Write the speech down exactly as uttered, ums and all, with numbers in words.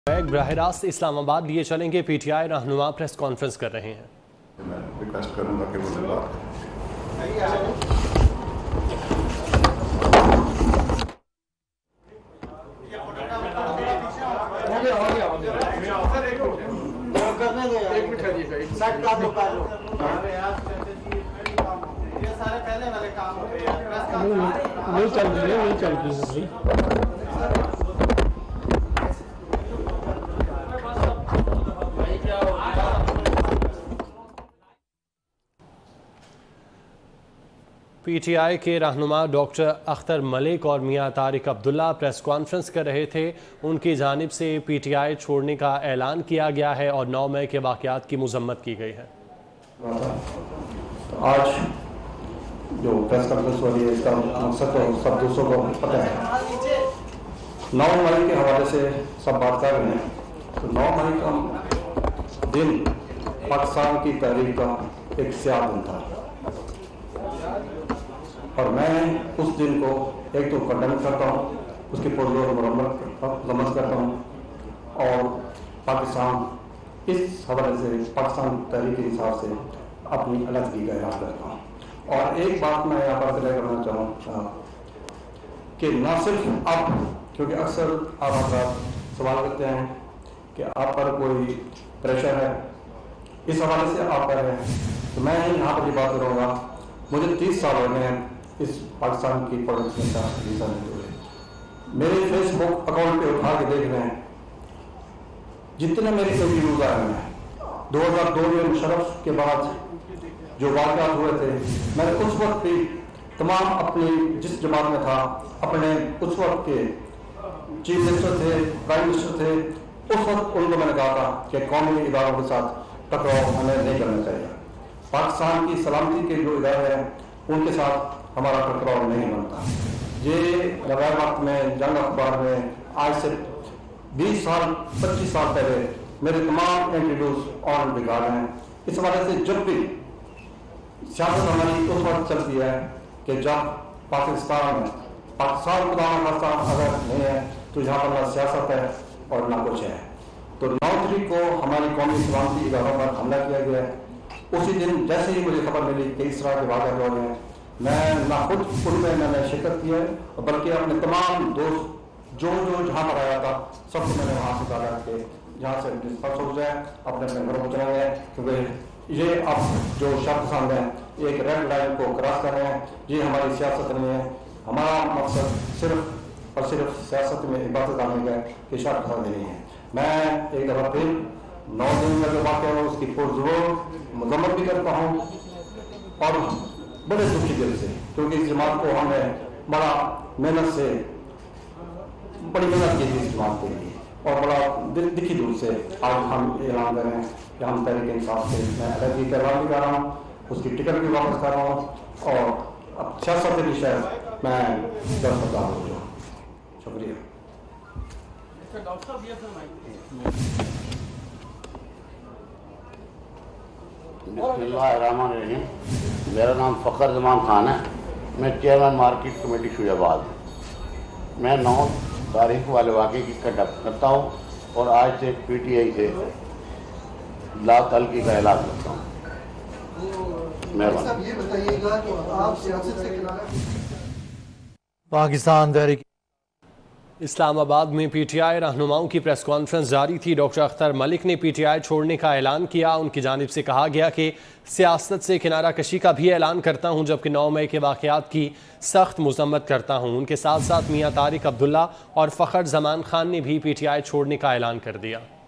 براہ راست اسلام آباد لیے چلیں گے، پی ٹی آئی رہنما پریس کانفرنس کر رہے ہیں۔ میں ریکویسٹ کروں گا کہ وہ بات نہیں چل رہی ہے نہیں چل رہی پی ٹی آئی کے رہنما ڈاکٹر اختر ملک اور میاں طارق عبداللہ پریس کانفرنس کر رہے تھے۔ ان کی جانب سے پی ٹی آئی چھوڑنے کا اعلان کیا گیا ہے اور نو مئی کے واقعات کی مذمت کی گئی ہے۔ آج جو پریس کانفرنس ہو رہی ہے اس کا مقصد تو سب دوستوں کو پتہ ہے۔ نو مئی کے حوالے سے سب بات کر رہے ہیں تو نو مئی کا دن پاکستان کی تحریک کا ایک سیاہ دن تھا اور میں اس دن کو ایک تو کنڈم کرتا ہوں، اس کی پرزور مرمت کرتا ہوں اور پاکستان اس حوالے سے پاکستان تحریک انصاف سے اپنی علیحدگی کا اعلان کرتا ہوں۔ اور ایک بات میں یہاں پر طے کرنا چاہوں گا کہ نہ صرف اب، کیونکہ اکثر آپ حضرات سوال کرتے ہیں کہ آپ پر کوئی پریشر ہے، اس حوالے سے آپ پر ہے، تو میں یہاں پر یہ بات کروں گا، مجھے تیس سال ہو گئے ہیں اس پاکستان کی پولیٹکس کا ویزا نہیں ہوئے۔ میرے فیس بک اکاؤنٹ پہ اٹھا کے دیکھ رہے ہیں جتنے میرے انٹرویوز آئے ہیں دو ہزار دو میں مشرف کے بعد جو واقعات ہوئے تھے، میں نے اس وقت بھی تمام اپنی جس جماعت میں تھا اپنے اس وقت کے چیف منسٹر تھے، پرائم منسٹر تھے، اس وقت ان کو میں نے کہا تھا کہ قومی اداروں کے ساتھ ٹکراؤ ہمیں نہیں کرنا چاہیے۔ پاکستان کی سلامتی کے جو ادارے ہیں ان کے ساتھ ہمارا ٹکراؤ نہیں بنتا۔ یہ غیر وقت میں جنگ اخبار میں آج سے بیس سال پچیس سال پہلے میرے تمام انٹرویوز آن ریکارڈ ہیں۔ اس حوالے سے جب بھی سیاست ہماری اس وقت چلتی ہے کہ جب پاکستان میں پاکستان خدا نخواستہ اگر نہیں ہے تو یہاں پر نہ سیاست ہے اور نہ کچھ ہے۔ تو نو تاریخ کو ہماری قومی سلامتی اداروں پر حملہ کیا گیا ہے۔ اسی دن جیسے ہی مجھے خبر ملی کہ اس طرح کے واقعات ہو رہے ہیں، میں نہ خود ان میں میں نے شرکت کی ہے بلکہ اپنے تمام دوست جو جو جہاں پر آیا تھا سب کو میں نے وہاں سے کہا کہ جہاں سے ڈسپرس ہو جائے، اپنے اپنے گھروں کو چلے گئے، کیونکہ یہ اب جو شخص سامنے ہیں ایک ریڈ لائن کو کراس کر رہے ہیں۔ یہ ہماری سیاست نہیں ہے، ہمارا مقصد صرف اور صرف سیاست میں عبادت آنے کا ہے کہ شرط پسند نہیں ہے۔ میں ایک دفعہ پھر نو دن میں جو واقعہ ہو اس کی پرزور مذمت بھی کرتا ہوں اور بڑے دکھی دل سے، کیونکہ اس جماعت کو ہم نے بڑا محنت سے بڑی محنت کی تھی اس جماعت کے لیے اور بڑا دکھی دل سے آج ہم اعلان کر رہے ہیں کہ ہم تحریک انصاف سے میں علیحدگی کا اعلان بھی کر رہا ہوں، اس کی ٹکٹ بھی واپس کر رہا ہوں اور اب سیاست کی شاید میں دستبردار ہو جاؤں۔ شکریہ۔ بسم اللہ الرحمن الرحیم۔ میرا نام فخر زمان خان ہے، میں چیئرمین مارکیٹ کمیٹی شوج آباد ہوں۔ میں نو تاریخ والے واقعے کی کنڈکٹ کرتا ہوں اور آج سے پی ٹی آئی سے لا تعلقی کا اعلان کرتا ہوں۔ پاکستان تحریک اسلام آباد میں پی ٹی آئی رہنماؤں کی پریس کانفرنس جاری تھی۔ ڈاکٹر اختر ملک نے پی ٹی آئی چھوڑنے کا اعلان کیا۔ ان کی جانب سے کہا گیا کہ سیاست سے کنارہ کشی کا بھی اعلان کرتا ہوں، جبکہ نو مئی کے واقعات کی سخت مذمت کرتا ہوں۔ ان کے ساتھ ساتھ میاں طارق عبداللہ اور فخر زمان خان نے بھی پی ٹی آئی چھوڑنے کا اعلان کر دیا۔